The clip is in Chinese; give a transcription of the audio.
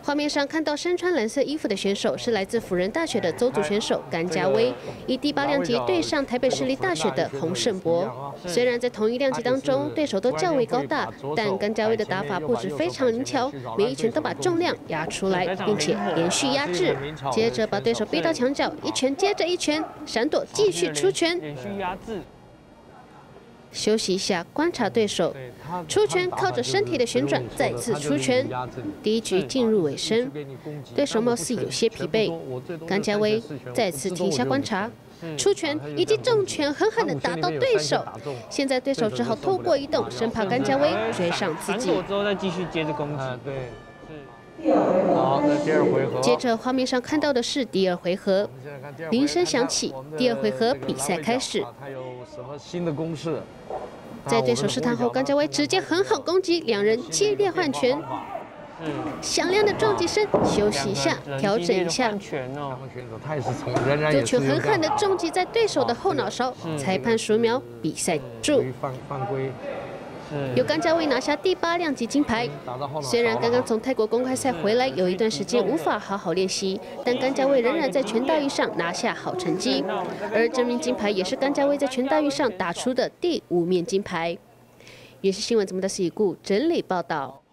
画面上看到身穿蓝色衣服的选手是来自辅仁大学的邹族选手甘家威，以第8量级对上台北市立大学的洪胜博。虽然在同一量级当中对手都较为高大，但甘家威的打法布置非常灵巧，每一拳都把重量压出来，并且连续压制，接着把对手逼到墙角，一拳接着一拳，闪躲继续出拳。 连续压制。 休息一下，观察对手。出拳靠着身体的旋转，再次出拳。第一局进入尾声，对手貌似有些疲惫。甘家威再次停下观察，出拳以及重拳狠狠地打到对手。现在对手只好透过移动，生怕甘家威追上自己。 之后再继续接着攻击。对。 好，那第2回合。 接着画面上看到的是第2回合，铃声响起，第2回合比赛开始。 他有什么新的攻势？ 在对手试探后，甘家威直接狠狠攻击，两人激烈换拳。响亮的撞击声，休息一下，调整一下。右拳狠狠地重击在对手的后脑勺，裁判数秒，比赛注。 犯规。 由甘家威拿下第8量级金牌。虽然刚刚从泰国公开赛回来，有一段时间无法好好练习，但甘家威仍然在全大运上拿下好成绩。而这面金牌也是甘家威在全大运上打出的第5面金牌。也是新闻节目的史以固整理报道。